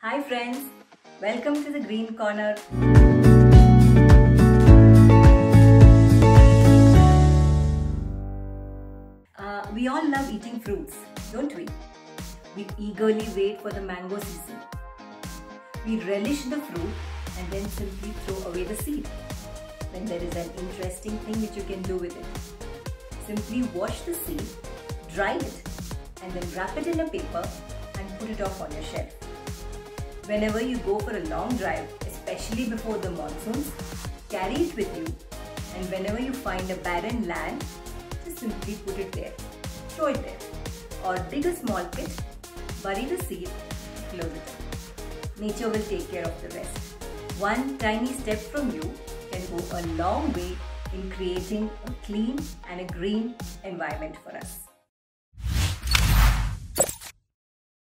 Hi friends, welcome to the Green Corner. We all love eating fruits, don't we? We eagerly wait for the mango season. We relish the fruit and then simply throw away the seed. Then there is an interesting thing which you can do with it. Simply wash the seed, dry it, and then wrap it in a paper and put it off on your shelf. Whenever you go for a long drive, especially before the monsoons, carry it with you, and whenever you find a barren land, just simply put it there, throw it there, or dig a small pit, bury the seed, close it up. Nature will take care of the rest. One tiny step from you can go a long way in creating a clean and a green environment for us.